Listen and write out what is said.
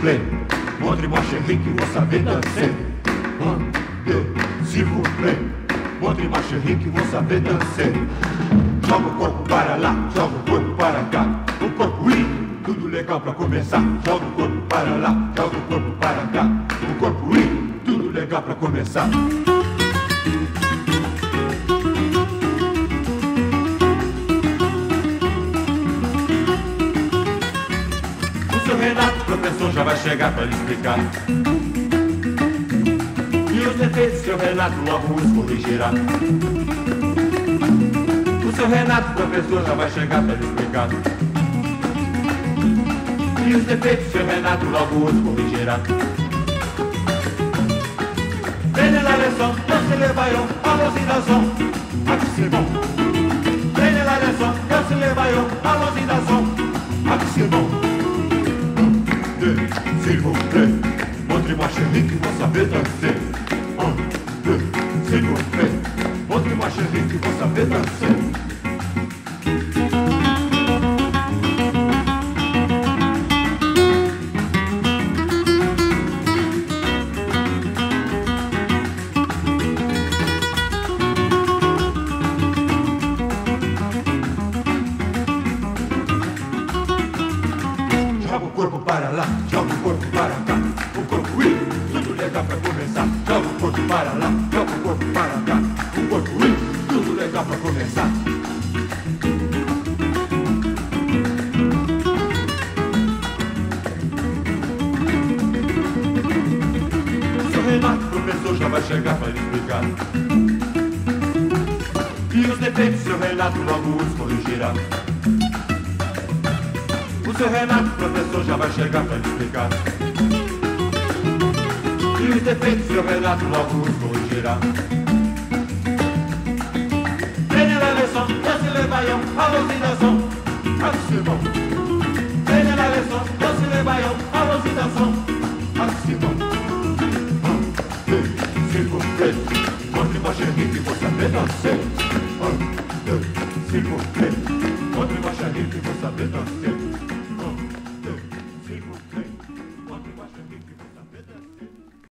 plaît. Montrez-moi chérie que vous savez danser. 1, 2, s'il vous plaît. Montre-moi chérie que vous savez danser. Joga o corpo para lá, joga o corpo para cá. O corpo tudo legal pra começar. Joga o corpo para lá, joga o corpo para cá. O corpo tudo legal pra começar. O seu Renato, professor, já vai chegar pra lhe explicar. E os defeitos, seu Renato, logo os corrigirá. O seu Renato, professor, já vai chegar pra lhe explicar. E os defeitos, seu Renato, logo os corrigirá. Prenez la leçon, no se le vayan a los inazón. Aquí c'est bon. Prenez la leçon, no se le vayan a los inazón. Aquí c'est bon. 1, 2, s'il vous plaît. Montrez-moi chérie que vous savez danser. 1, 2, s'il vous plaît. Montrez-moi chérie que vous savez danser. Joga o corpo para lá, joga o corpo para cá. O corpo tudo legal pra começar. Joga o corpo para lá, joga o corpo para cá. O corpo tudo legal pra começar. O seu Renato, professor, já vai chegar pra lhe explicar. E os defeitos, seu Renato, logo os corrigirá. O seu Renato, professor, já vai chegar pra lhe explicar. E os defeitos, seu Renato, logo os corrigirá. Prenez la leçon, no se le vayan a los inazón. Aquí c'est bon. Prenez la leçon, no se le vayan a los inazón. Aquí c'est bon. 1, 2, s'il vous plaît. Montrez-moi chérie que vous savez danser. 1, 2, s'il vous plaît. Montrez-moi chérie que vous savez danser.